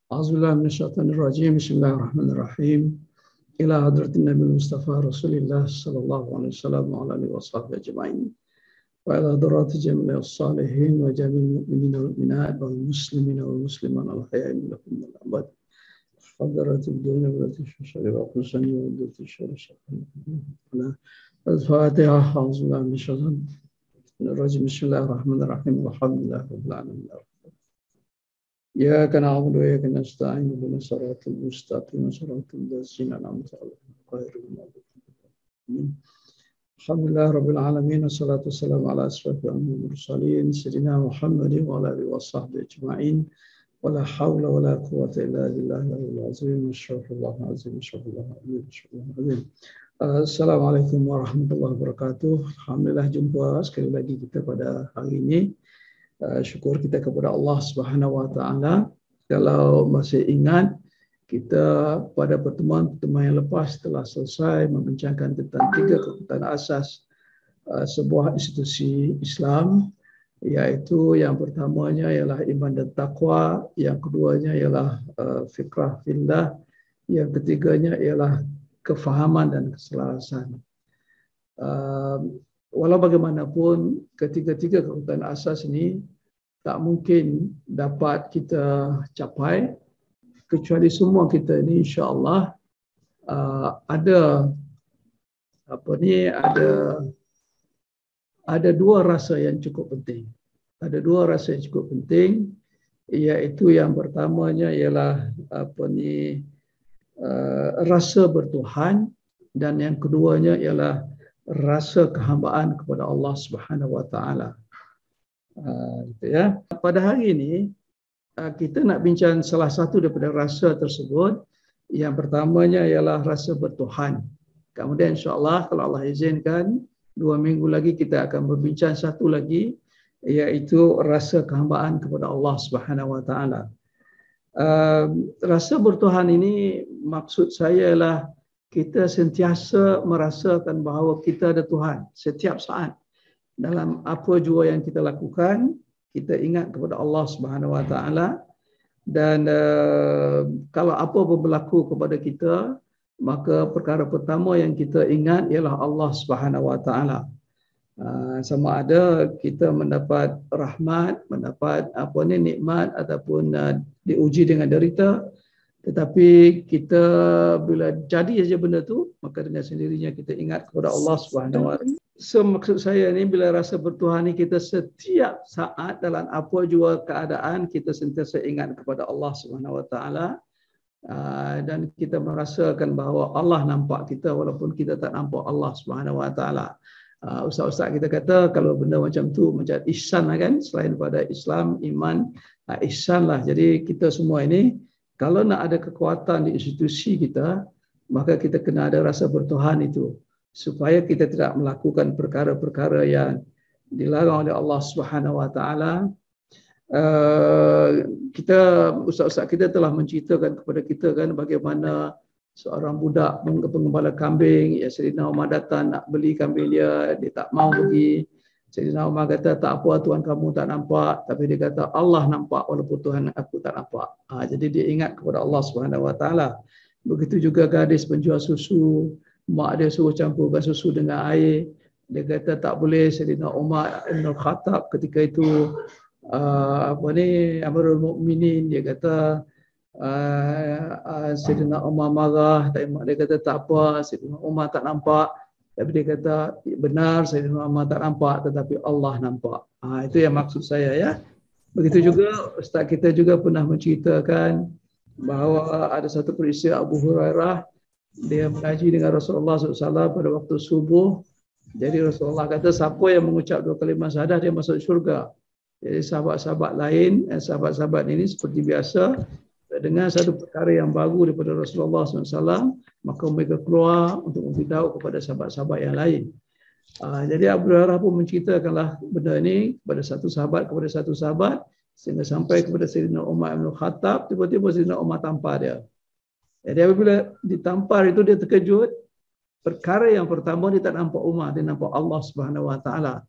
A'udzubillahi minasyaitonirrajim. Bismillahirrahmanirrahim. Ila hadratin Nabi Mustafa Rasulillah sallallahu alaihi wasallam wa ala alihi washabbihi ajma'in. Wa ila hadrati jami'il salihin wa jami'il mu'minina wal mu'minat wal muslimina wal muslimat al ahya'i minhum wal amwat. Hadratil dunya wa tashashari wa qusani wa tashashari. Al-Fatiha. A'udzubillahi minasyaitonirrajim. Bismillahirrahmanirrahim. Walhamdulillahi rabbil alamin. إياك نعبد وإياك نستعين اهدنا الصراط المستقيم صراط الذين أنعمت عليهم غير المغضوب عليهم. الحمد لله رب العالمين والصلاة والسلام على أشرف المرسلين سيدنا محمد وعلى آله وصحبه أجمعين. ولا حول ولا قوة إلا بالله العظيم. أستغفر الله العظيم. أستغفر الله العظيم. Assalamualaikum warahmatullahi wabarakatuh. Alhamdulillah jumpa sekali lagi kita pada hari ini. Syukur kita kepada Allah Subhanahu Wa Taala. Kalau masih ingat, kita pada pertemuan yang lepas telah selesai membincangkan tentang 3 kekuatan asas sebuah institusi Islam, iaitu yang pertamanya ialah iman dan takwa, yang keduanya ialah fikrah fillah, yang ketiganya ialah kefahaman dan keselarasan. Walau bagaimanapun, ketiga-tiga kekuatan asas ini tak mungkin dapat kita capai kecuali semua kita ini insya-Allah ada dua rasa yang cukup penting. Ada dua rasa yang cukup penting, iaitu yang pertamanya ialah rasa bertuhan, dan yang keduanya ialah rasa kehambaan kepada Allah Subhanahu Wa Taala. Gitu ya. Pada hari ini kita nak bincang salah satu daripada rasa tersebut. Yang pertamanya ialah rasa bertuhan. Kemudian insya-Allah kalau Allah izinkan 2 minggu lagi kita akan berbincang satu lagi, iaitu rasa kehambaan kepada Allah Subhanahu Wa Taala. Rasa bertuhan ini maksud saya ialah kita sentiasa merasakan bahawa kita ada Tuhan setiap saat. Dalam apa jua yang kita lakukan, kita ingat kepada Allah Subhanahu Wa Taala, dan kalau apa pun berlaku kepada kita, maka perkara pertama yang kita ingat ialah Allah Subhanahu Wa Taala. Sama ada kita mendapat rahmat, mendapat nikmat ataupun diuji dengan derita, tetapi kita bila jadi saja benda tu, maka dengan sendirinya kita ingat kepada Allah Subhanahu Wa Taala. So, maksud saya ni bila rasa bertuhan ni, kita setiap saat dalam apa jua keadaan kita sentiasa ingat kepada Allah Subhanahu Wa Taala, dan kita merasakan bahawa Allah nampak kita walaupun kita tak nampak Allah Subhanahu Wa Taala. Ustaz-ustaz kita kata kalau benda macam tu macam ihsan lah kan, selain daripada Islam, iman, ihsan lah. Jadi kita semua ini kalau nak ada kekuatan di institusi kita, maka kita kena ada rasa bertuhan itu, supaya kita tidak melakukan perkara-perkara yang dilarang oleh Allah Subhanahu Wa Taala. Ustaz-ustaz kita telah menceritakan kepada kita kan bagaimana seorang budak pengembala kambing, ya Sayyidina Umar datang nak beli kambing dia tak mau pergi. Sayyidina Umar kata, tak apa Tuhan kamu tak nampak, tapi dia kata Allah nampak walaupun Tuhan aku tak nampak. Jadi dia ingat kepada Allah Subhanahu Wa Taala. Begitu juga gadis penjual susu, mak dia suruh campurkan susu dengan air, dia kata tak boleh. Sayyidina Umar Ibn Khattab ketika itu Amirul Mukminin, dia kata Sayyidina Umar marah, tapi mak dia kata tak apa, Sayyidina Umar tak nampak. Tapi dia kata benar, Sayyidina Umar tak nampak tetapi Allah nampak. Itu yang maksud saya ya. Begitu juga ustaz kita juga pernah menceritakan bahawa ada satu peristiwa Abu Hurairah, dia mengaji dengan Rasulullah SAW pada waktu subuh. Jadi Rasulullah kata siapa yang mengucap 2 kalimah syahadah dia masuk syurga. Jadi sahabat-sahabat lain, sahabat-sahabat ini seperti biasa dengan satu perkara yang baru daripada Rasulullah SAW, maka mereka keluar untuk memberitahu kepada sahabat-sahabat yang lain. Jadi Abu Hurairah pun menceritakanlah benda ini kepada satu sahabat, sehingga sampai kepada Sayyidina Umar Ibn Khattab. Tiba-tiba Sayyidina Umar tampar dia. Jadi apabila ditampar itu dia terkejut. Perkara yang pertama dia tak nampak Umar, dia nampak Allah Subhanahu Wa Taala.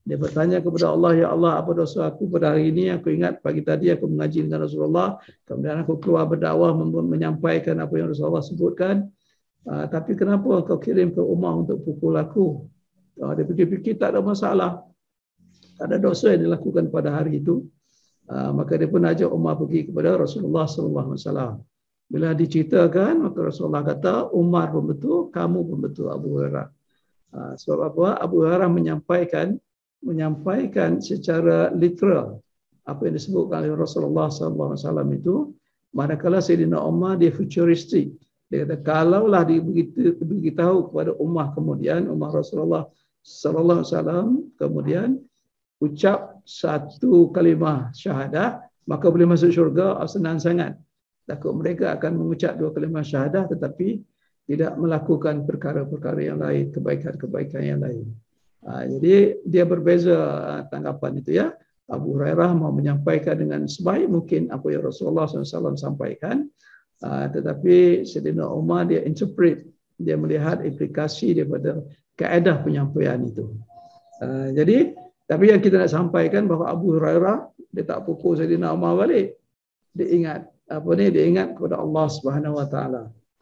Dia bertanya kepada Allah, ya Allah, apa dosa aku pada hari ini? Aku ingat pagi tadi aku mengaji dengan Rasulullah, kemudian aku keluar berdakwah menyampaikan apa yang Rasulullah sebutkan. Tapi kenapa kau kirim ke Umar untuk pukul aku? Dia fikir-fikir tak ada masalah, tak ada dosa yang dilakukan pada hari itu. Maka dia pun ajak Umar pergi kepada Rasulullah SAW. Bila diceritakan, maka Rasulullah kata, Umar pun betul, kamu pun betul, Abu Hurairah. Sebab apa? Abu Hurairah menyampaikan secara literal apa yang disebutkan oleh Rasulullah SAW itu, manakala Sayyidina Umar dia futuristik. Dia kata kalaulah diberitahu kepada Umar kemudian, Umar Rasulullah SAW kemudian ucap satu kalimah syahadah, maka boleh masuk syurga, senang sangat. Takut mereka akan mengucap dua kalimah syahadah tetapi tidak melakukan perkara-perkara yang lain, kebaikan-kebaikan yang lain. Jadi dia berbeza tanggapan itu ya. Abu Hurairah mau menyampaikan dengan sebaik mungkin apa yang Rasulullah SAW sampaikan, tetapi Sayyidina Umar dia interpret, dia melihat implikasi daripada kaedah penyampaian itu. Jadi tapi yang kita nak sampaikan bahawa Abu Hurairah dia tak pukul Sayyidina Umar balik. Dia ingat dia ingat kepada Allah Subhanahu Wa Taala.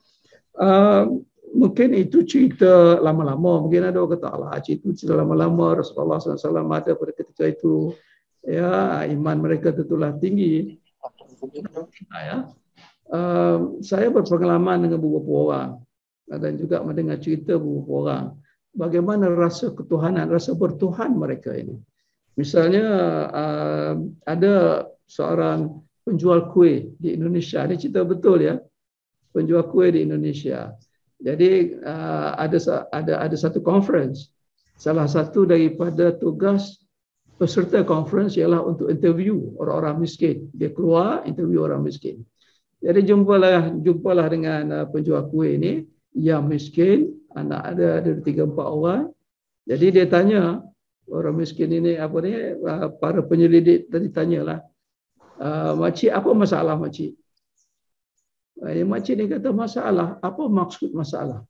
Mungkin itu cerita lama-lama. Mungkin ada orang kata, alah, cerita lama-lama Rasulullah SAW ada pada ketika itu. Ya, iman mereka tentulah tinggi. Saya berpengalaman dengan beberapa orang dan juga mendengar cerita beberapa orang. Bagaimana rasa ketuhanan, rasa bertuhan mereka ini. Misalnya ada seorang penjual kuih di Indonesia. Ini cerita betul ya. Penjual kuih di Indonesia. Jadi ada satu conference. Salah satu daripada tugas peserta conference ialah untuk interview orang-orang miskin. Dia keluar interview orang miskin. Jadi jumpalah dengan penjual kuih ini yang miskin, anak ada 3-4 orang. Jadi dia tanya orang miskin ini para penyelidik tadi tanyalah, makcik apa masalah makcik? Makcik ni kata masalah. Apa maksud masalah?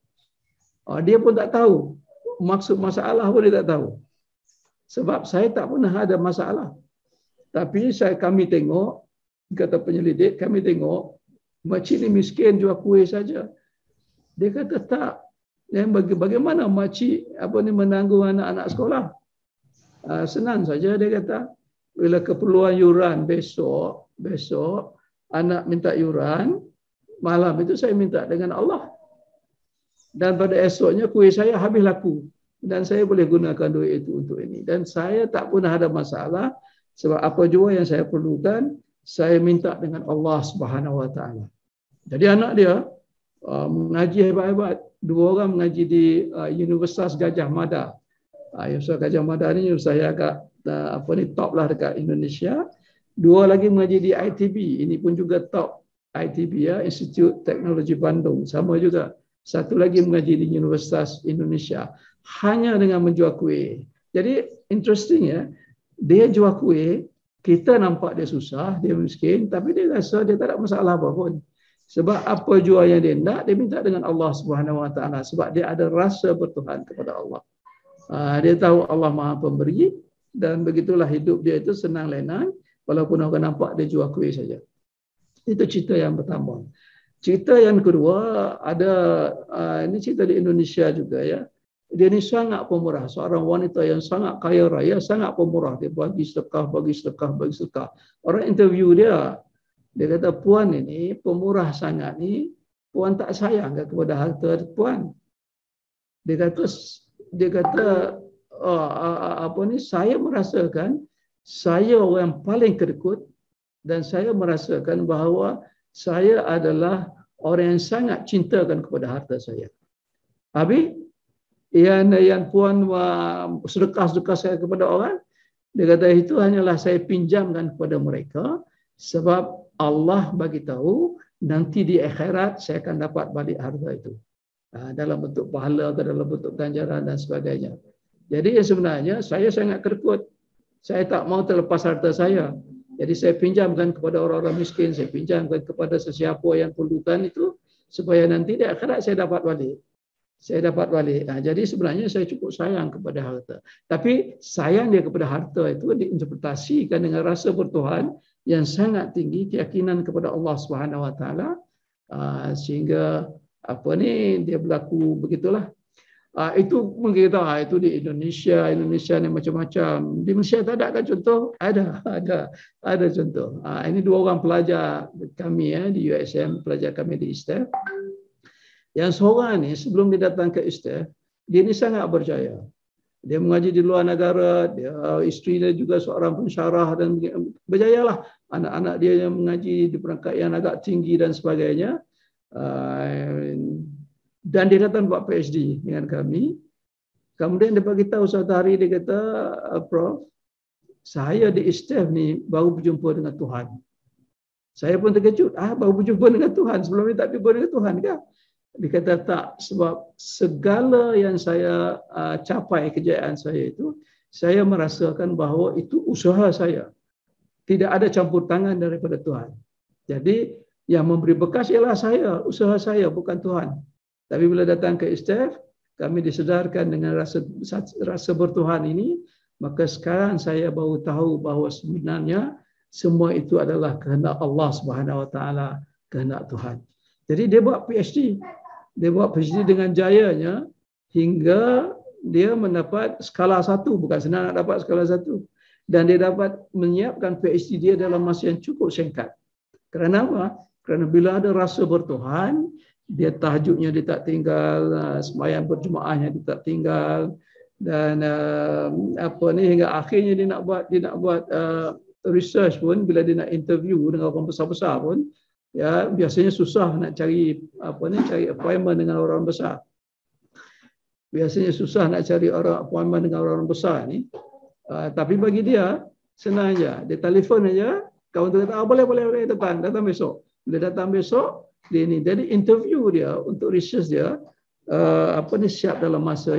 Dia pun tak tahu. Maksud masalah pun dia tak tahu. Sebab saya tak pernah ada masalah. Tapi kami tengok, kata penyelidik, kami tengok, makcik ni miskin jual kuih saja. Dia kata tak. Dan bagaimana makcik menanggung anak-anak sekolah? Senang saja dia kata. Bila keperluan yuran besok, anak minta yuran, malam itu saya minta dengan Allah. Dan pada esoknya kuih saya habis laku. Dan saya boleh gunakan duit itu untuk ini. Dan saya tak pernah ada masalah. Sebab apa jua yang saya perlukan, saya minta dengan Allah Subhanahu Wa Taala. Jadi anak dia mengaji hebat-hebat. 2 orang mengaji di Universitas Gajah Mada. Universitas Gajah Mada ni saya agak top lah dekat Indonesia. 2 lagi mengaji di ITB. Ini pun juga top ITB ya, Institut Teknologi Bandung. Sama juga. Satu lagi mengaji di Universitas Indonesia. Hanya dengan menjual kuih. Jadi interesting ya. Dia jual kuih, kita nampak dia susah, dia miskin, tapi dia rasa dia tak ada masalah apa pun. Sebab apa jua yang dia nak, dia minta dengan Allah Subhanahu Wa Taala. Sebab dia ada rasa bertuhan kepada Allah. Dia tahu Allah Maha Pemberi dan begitulah hidup dia itu senang lenang walaupun orang nampak dia jual kuih saja. Itu cerita yang pertama. Cerita yang kedua ada ini cerita di Indonesia juga ya. Dia ni sangat pemurah, seorang wanita yang sangat kaya raya, sangat pemurah. Dia bagi sedekah. Orang interview dia kata puan ini pemurah sangat ni, puan tak sayang kepada harta puan. Dia kata saya merasakan saya orang paling kedekut dan saya merasakan bahawa saya adalah orang yang sangat cintakan kepada harta saya. Habis yang puan sedekah saya kepada orang, dia kata itu hanyalah saya pinjamkan kepada mereka sebab Allah bagi tahu nanti di akhirat saya akan dapat balik harta itu. Dalam bentuk pahala atau dalam bentuk ganjaran dan sebagainya. Jadi sebenarnya saya sangat kedekut. Saya tak mau terlepas harta saya. Jadi saya pinjamkan kepada orang-orang miskin, saya pinjamkan kepada sesiapa yang perlukan itu supaya nanti di akhirat saya dapat balik. Saya dapat balik. Jadi sebenarnya saya cukup sayang kepada harta. Tapi sayang dia kepada harta itu diinterpretasikan dengan rasa bertuhan yang sangat tinggi, keyakinan kepada Allah Subhanahu Wa Taala, sehingga dia berlaku begitulah. Itu mungkin kita itu di Indonesia ni macam-macam. Di Malaysia tak ada kan contoh? Ada contoh. Ini 2 orang pelajar kami di USM, pelajar kami di ISTEF. Yang seorang ni sebelum dia datang ke ISTEF, dia ni sangat berjaya. Dia mengaji di luar negara, isteri dia juga seorang pensyarah dan berjayalah. Anak-anak dia yang mengaji di peringkat yang agak tinggi dan sebagainya. Dan dia datang buat PhD dengan kami. Kemudian dia beritahu suatu hari, dia kata, Prof, saya di ISTEF ni baru berjumpa dengan Tuhan. Saya pun terkejut. Baru berjumpa dengan Tuhan. Sebelum ni tak berjumpa dengan Tuhan ke? Dia kata tak, sebab segala yang saya capai, kejayaan saya itu, saya merasakan bahawa itu usaha saya. Tidak ada campur tangan daripada Tuhan. Jadi yang memberi bekas ialah saya, usaha saya, bukan Tuhan. Tapi bila datang ke ISTEF, kami disedarkan dengan rasa bertuhan ini, maka sekarang saya baru tahu bahawa sebenarnya semua itu adalah kehendak Allah Subhanahu Wa Taala, kehendak Tuhan. Jadi dia buat PhD. Dia buat PhD dengan jayanya hingga dia mendapat skala 1. Bukan senang nak dapat skala 1. Dan dia dapat menyiapkan PhD dia dalam masa yang cukup singkat. Kerana apa? Kerana bila ada rasa bertuhan, dia tahajudnya dia tak tinggal, sembahyang berjemaahnya dia tak tinggal, dan hingga akhirnya dia nak buat research pun, bila dia nak interview dengan orang besar-besar pun, biasanya susah nak cari cari appointment dengan orang besar. Biasanya susah nak cari appointment dengan orang besar ni. Tapi bagi dia senang aja. Dia telefon aja, kawan tu kata boleh datang besok. Bila datang besok, dia ni jadi interview dia untuk research dia siap dalam masa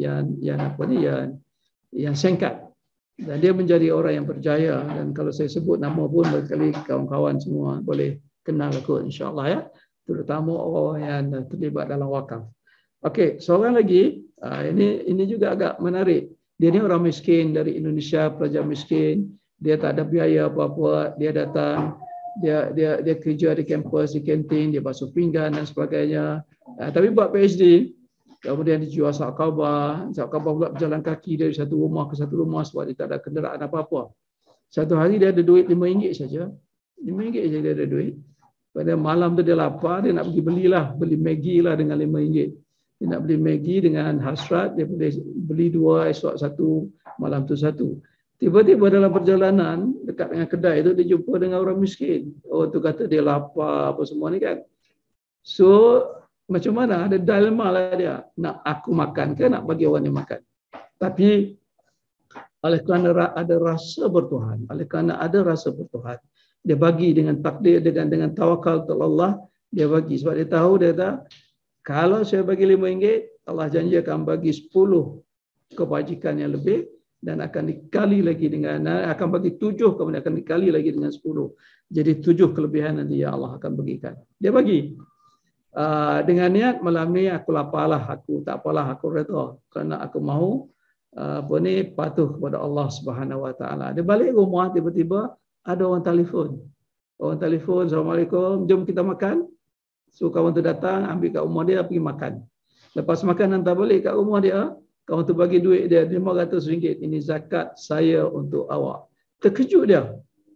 yang singkat. Dan dia menjadi orang yang berjaya, dan kalau saya sebut nama pun barangkali kawan-kawan semua boleh kenal aku, insya-Allah ya, terutama orang yang terlibat dalam wakaf. Okey, seorang lagi, ini juga agak menarik. Dia ni orang miskin dari Indonesia, pelajar miskin, dia tak ada biaya apa-apa, dia datang, dia kerja di kampus, di kantin, dia basuh pinggan dan sebagainya. Tapi buat PhD, kemudian dia jual sakabah pula berjalan kaki dari satu rumah ke satu rumah sebab dia tak ada kenderaan apa-apa. Satu hari dia ada duit RM5 saja. RM5 saja dia ada duit. Pada malam tu dia lapar, dia nak beli Maggi lah dengan RM5. Dia nak beli Maggi dengan hasrat, dia boleh beli 2, esok 1, malam tu 1. Tiba-tiba dalam perjalanan dekat dengan kedai tu dia jumpa dengan orang miskin. Orang tu kata dia lapar apa semua ni kan. So macam mana, ada dilema lah dia, nak aku makan ke nak bagi orang yang makan. Tapi oleh kerana ada rasa bertuhan, dia bagi dengan takdir, dengan tawakal kepada Allah, dia bagi sebab dia tahu, dia kata kalau saya bagi RM5, Allah janji akan bagi 10 kebajikan yang lebih, dan akan dikali lagi dengan, akan bagi 7, kemudian akan dikali lagi dengan 10. Jadi 7 kelebihan nanti yang Allah akan bagikan. Dia bagi dengan niat, malam ni aku laparlah, aku tak apalah, aku redha kerana aku mahu patuh kepada Allah Subhanahu Wa Taala. Dia balik rumah, tiba-tiba ada orang telefon. Assalamualaikum, jom kita makan. So kawan tu datang, ambil kat rumah dia, pergi makan. Lepas makan, hantar balik kat rumah dia, kawan tu bagi duit dia RM500. Ini zakat saya untuk awak. Terkejut dia.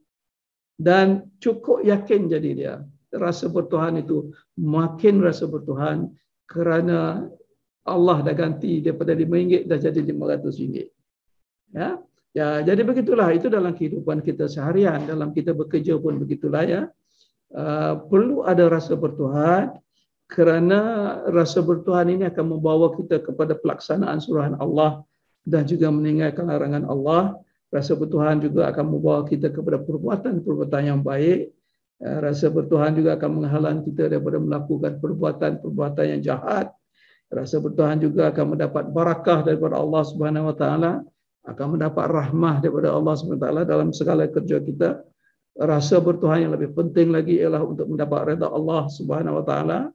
Dan cukup yakin jadi dia. Rasa bertuhan itu makin rasa bertuhan kerana Allah dah ganti daripada RM5 dah jadi RM500. Ya, jadi begitulah, itu dalam kehidupan kita seharian, dalam kita bekerja pun begitulah ya. Perlu ada rasa bertuhan, kerana rasa bertuhan ini akan membawa kita kepada pelaksanaan suruhan Allah dan juga meninggalkan larangan Allah. Rasa bertuhan juga akan membawa kita kepada perbuatan-perbuatan yang baik. Rasa bertuhan juga akan menghalang kita daripada melakukan perbuatan-perbuatan yang jahat. Rasa bertuhan juga akan mendapat barakah daripada Allah Subhanahu Wa Taala, akan mendapat rahmah daripada Allah Subhanahu Wa Taala dalam segala kerja kita. Rasa bertuhan yang lebih penting lagi ialah untuk mendapat redha Allah Subhanahu Wa Taala.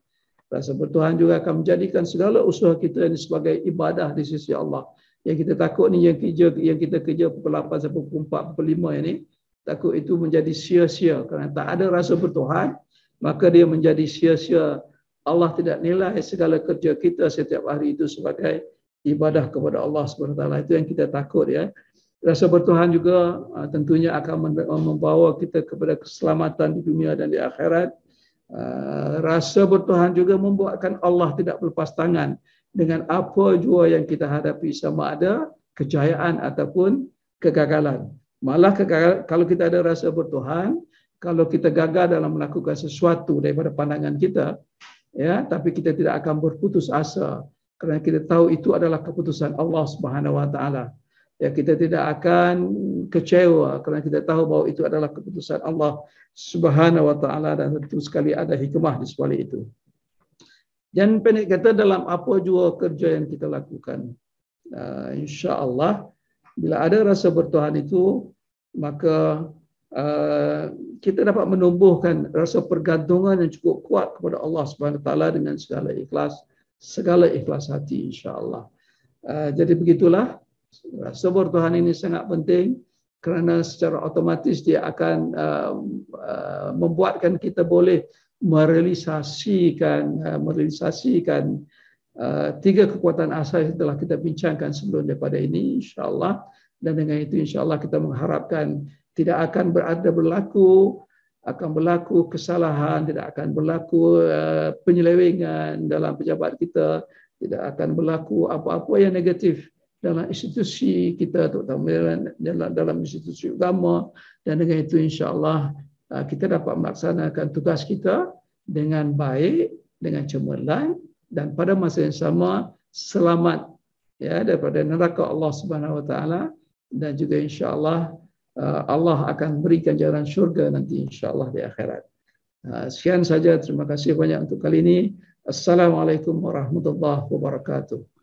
Rasa bertuhan juga akan menjadikan segala usaha kita ini sebagai ibadah di sisi Allah. Yang kita takut ni yang kita kerja pukul 8 sampai pukul 4, pukul 5 ini, takut itu menjadi sia-sia kerana tak ada rasa bertuhan, maka dia menjadi sia-sia. Allah tidak nilai segala kerja kita setiap hari itu sebagai ibadah kepada Allah SWT. Itu yang kita takut ya. Rasa bertuhan juga tentunya akan membawa kita kepada keselamatan di dunia dan di akhirat. Rasa bertuhan juga membuatkan Allah tidak berlepas tangan dengan apa jua yang kita hadapi, sama ada kejayaan ataupun kegagalan. Malah kalau kita ada rasa bertuhan, kalau kita gagal dalam melakukan sesuatu daripada pandangan kita, ya, tapi kita tidak akan berputus asa kerana kita tahu itu adalah keputusan Allah Subhanahu Wa Taala. Ya, kita tidak akan kecewa kerana kita tahu bahawa itu adalah keputusan Allah Subhanahu Wa Taala dan tentu sekali ada hikmah di sebalik itu. Dan pendek kata, dalam apa jua kerja yang kita lakukan, insya-Allah bila ada rasa bertuhan itu, maka kita dapat menumbuhkan rasa pergantungan yang cukup kuat kepada Allah Subhanahu Wa Taala dengan segala ikhlas hati, insya-Allah. Jadi begitulah, rasa bertuhan ini sangat penting kerana secara otomatis dia akan membuatkan kita boleh merealisasikan tiga kekuatan asas yang telah kita bincangkan sebelum daripada ini, insya-Allah. Dan dengan itu insya-Allah kita mengharapkan tidak akan berlaku kesalahan, tidak akan berlaku penyelewengan dalam pejabat kita, tidak akan berlaku apa-apa yang negatif dalam institusi kita, terutama dalam institusi agama. Dan dengan itu insya-Allah kita dapat melaksanakan tugas kita dengan baik, dengan cemerlang, dan pada masa yang sama selamat ya daripada neraka Allah Subhanahu Wa Taala, dan juga insya-Allah Allah akan berikan jalan syurga nanti insya-Allah di akhirat. Sekian saja, terima kasih banyak untuk kali ini. Assalamualaikum warahmatullahi wabarakatuh.